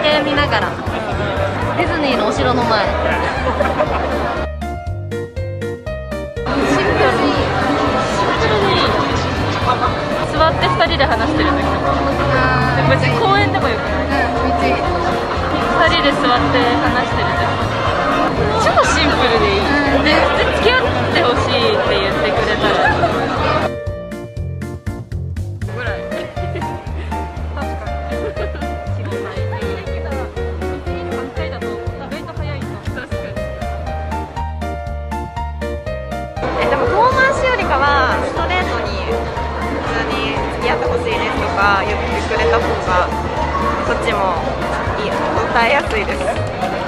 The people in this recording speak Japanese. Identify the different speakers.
Speaker 1: 景見ながら、ディズニーのお城の前。シンプルに座って2人で話してる時とか、別に公園でもよくない？2人で座って話してる時、超シンプルでいい。で、付き合ってほしいって言ってくれたらぐらい。確かに。4、5歳。3回だと意外と早いの。確かに。
Speaker 2: でも遠回しよりかはストレートに普通に付き合ってほしいですとか言ってくれた方がこっちも答えやすいです。